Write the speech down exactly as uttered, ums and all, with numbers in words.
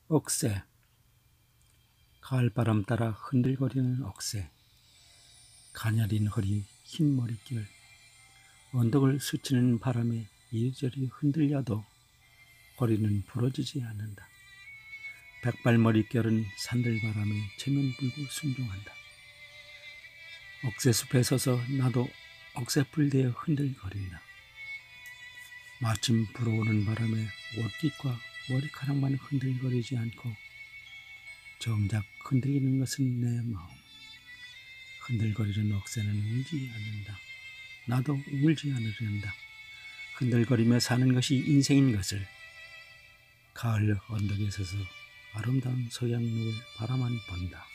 억새. 가을바람 따라 흔들거리는 억새. 가녀린 허리, 흰 머릿결. 언덕을 스치는 바람에 이리저리 흔들려도 허리는 부러지지 않는다. 백발 머릿결은 산들바람에 체면불고 순종한다. 억새숲에 서서 나도 억새풀대에 흔들거린다. 마침 불어오는 바람에 옷깃과 머리카락만 흔들거리지 않고 정작 흔들리는 것은 내 마음. 흔들거리는 억새는 울지 않는다. 나도 울지 않으련다. 흔들거리며 사는 것이 인생인 것을. 가을 언덕에 서서 아름다운 석양록을 바라만 본다.